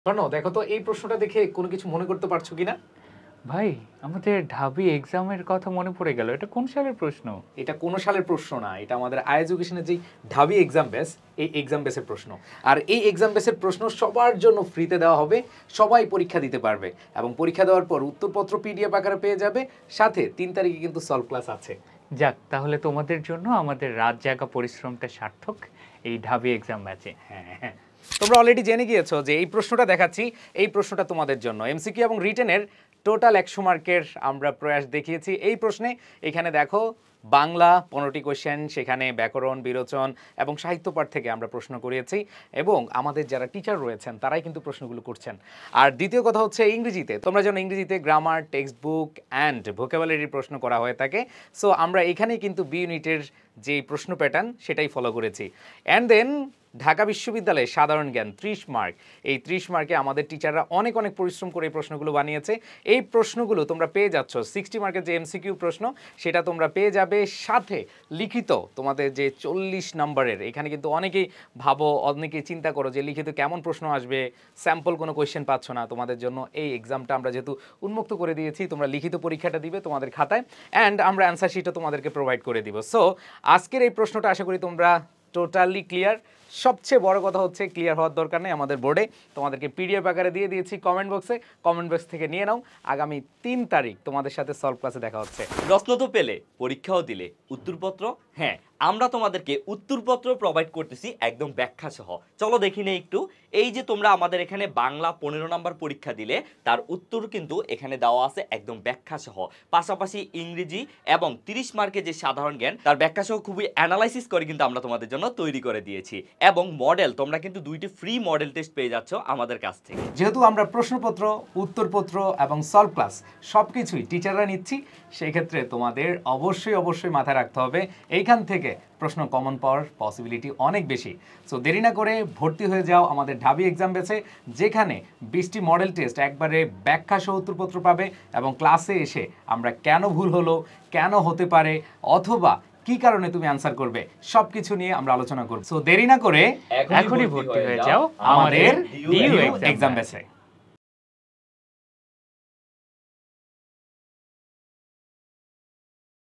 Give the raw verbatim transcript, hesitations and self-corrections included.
শোনো দেখো তো এই প্রশ্নটা দেখে কোনো কিছু মনে করতে পারছো কিনা? ভাই আমাদের ঢাবি এক্সামের কথা মনে পড়ে গেল। এটা কোন সালের প্রশ্ন? এটা কোন সালের প্রশ্ন না, এটা আমাদের আই এডুকেশনের যে ঢাবি এক্সাম বেস, এই এক্সাম বেসের প্রশ্ন। আর এই এক্সাম বেসের প্রশ্ন সবার জন্য ফ্রিতে দেওয়া হবে, সবাই পরীক্ষা দিতে পারবে এবং পরীক্ষা দেওয়ার পর উত্তরপত্র পিডিএফ আকারে পেয়ে যাবে, সাথে তিন তারিখে কিন্তু সলভ ক্লাস আছে। যাক, তাহলে তোমাদের জন্য আমাদের রাত জাগা পরিশ্রমটা সার্থক এই ঢাবি এক্সাম ব্যাচে। হ্যাঁ হ্যাঁ, তোমরা অলরেডি জেনে গিয়েছো যে এই প্রশ্নটা দেখাচ্ছি, এই প্রশ্নটা তোমাদের জন্য এমসিকিউ এবং রিটেনের টোটাল একশো মার্কের আমরা প্রয়াস দেখিয়েছি এই প্রশ্নে। এখানে দেখো বাংলা পনেরোটি কোয়েশ্চেন, সেখানে ব্যাকরণ, বিরোচন এবং সাহিত্য পাঠ থেকে আমরা প্রশ্ন করিয়েছি এবং আমাদের যারা টিচার রয়েছেন তারাই কিন্তু প্রশ্নগুলো করছেন। আর দ্বিতীয় কথা হচ্ছে ইংরেজিতে, তোমরা যেন ইংরেজিতে গ্রামার, টেক্সট বুক অ্যান্ড ভোকাবুলারির প্রশ্ন করা হয়ে থাকে। সো আমরা এখানেই কিন্তু বি ইউনিটের যে প্রশ্ন প্যাটার্ন সেটাই ফলো করেছি। অ্যান্ড দেন ঢাকা বিশ্ববিদ্যালয়ে সাধারণ জ্ঞান ত্রিশ মার্ক, এই ত্রিশ মার্কে আমাদের টিচাররা অনেক অনেক পরিশ্রম করে এই প্রশ্নগুলো বানিয়েছে। এই প্রশ্নগুলো তোমরা পেয়ে যাচ্ছ, সিক্সটি মার্কের যে এমসিকিউ প্রশ্ন সেটা তোমরা পেয়ে যাবে, সাথে লিখিত তোমাদের যে চল্লিশ নম্বরের, এখানে কিন্তু অনেকেই ভাবো, অনেকেই চিন্তা করো যে লিখিত কেমন প্রশ্ন আসবে, স্যাম্পল কোনো কোয়েশ্চেন পাচ্ছ না। তোমাদের জন্য এই এক্সামটা আমরা যেহেতু উন্মুক্ত করে দিয়েছি, তোমরা লিখিত পরীক্ষাটা দিবে তোমাদের খাতায়, অ্যান্ড আমরা অ্যান্সার শিটও তোমাদেরকে প্রোভাইড করে দিব। সো আজকের এই প্রশ্নটা আশা করি তোমরা টোটালি ক্লিয়ার। সবচেয়ে বড় কথা হচ্ছে ক্লিয়ার হওয়ার দরকার নেই, আমাদের বোর্ডে তোমাদেরকে পিডিএফ আকারে দিয়ে দিয়েছি কমেন্ট বক্সে, কমেন্ট বক্স থেকে নিয়ে নাও। আগামী তিন তারিখ তোমাদের সাথে সলভ ক্লাসে দেখা হচ্ছে। প্রশ্ন তো পেলে, পরীক্ষাও দিলে, উত্তরপত্র? হ্যাঁ, আমরা তোমাদেরকে উত্তরপত্র প্রোভাইড করতেছি একদম ব্যাখ্যা সহ। চলো দেখি নে একটু। এই যে তোমরা আমাদের এখানে বাংলা পনেরো নম্বর পরীক্ষা দিলে, তার উত্তর কিন্তু এখানে দেওয়া আছে একদম ব্যাখ্যা সহ। পাশাপাশি ইংরেজি এবং তিরিশ মার্কের যে সাধারণ জ্ঞান, তার ব্যাখ্যা সহ খুবই অ্যানালাইসিস করে কিন্তু আমরা তোমাদের জন্য তৈরি করে দিয়েছি। এবং মডেল, তোমরা কিন্তু দুইটি ফ্রি মডেল টেস্ট পেয়ে যাচ্ছ আমাদের কাছ থেকে। যেহেতু আমরা প্রশ্নপত্র, উত্তরপত্র এবং সলভ ক্লাস সব কিছুই টিচাররা নিচ্ছি, সেই ক্ষেত্রে তোমাদের অবশ্যই অবশ্যই মাথায় রাখতে হবে এইখান থেকে প্রশ্ন কমন পাওয়ার পসিবিলিটি অনেক বেশি। সো দেরি না করে ভর্তি হয়ে যাও আমাদের ঢাবি এক্সাম বেসে, যেখানে বিশটি মডেল টেস্ট একবারে ব্যাখ্যা সহ উত্তরপত্র পাবে এবং ক্লাসে এসে আমরা কেন ভুল হলো, কেন হতে পারে, অথবা কি কারণে তুমি অ্যান্সার করবে, সবকিছু নিয়ে আমরা আলোচনা করব। সো দেরি না করে এখনই ভর্তি হয়ে যাও আমাদের এক্সাম বেসে।